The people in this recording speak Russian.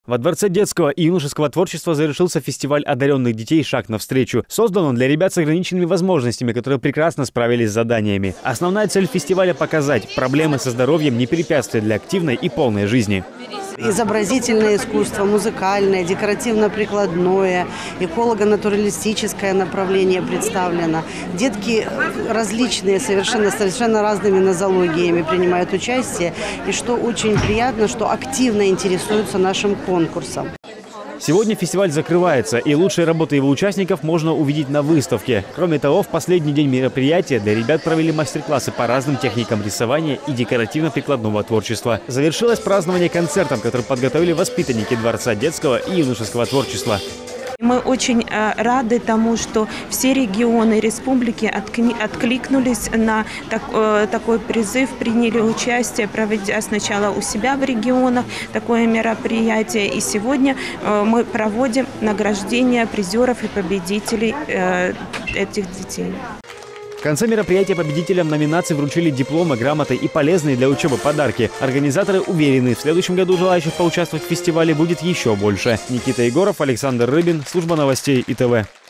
Во Дворце детского и юношеского творчества завершился фестиваль одаренных детей «Шаг навстречу». Создан он для ребят с ограниченными возможностями, которые прекрасно справились с заданиями. Основная цель фестиваля – показать, проблемы со здоровьем не препятствия для активной и полной жизни. Изобразительное искусство, музыкальное, декоративно-прикладное, эколого-натуралистическое направление представлено. Детки различные, совершенно разными нозологиями принимают участие. И что очень приятно, что активно интересуются нашим конкурсом. Сегодня фестиваль закрывается, и лучшие работы его участников можно увидеть на выставке. Кроме того, в последний день мероприятия для ребят провели мастер-классы по разным техникам рисования и декоративно-прикладного творчества. Завершилось празднование концертом, который подготовили воспитанники Дворца детского и юношеского творчества. Мы очень рады тому, что все регионы республики откликнулись на такой призыв, приняли участие, проведя сначала у себя в регионах такое мероприятие. И сегодня мы проводим награждение призеров и победителей этих детей. В конце мероприятия победителям номинаций вручили дипломы, грамоты и полезные для учебы подарки. Организаторы уверены, в следующем году желающих поучаствовать в фестивале будет еще больше. Никита Егоров, Александр Рыбин, служба новостей ИТВ.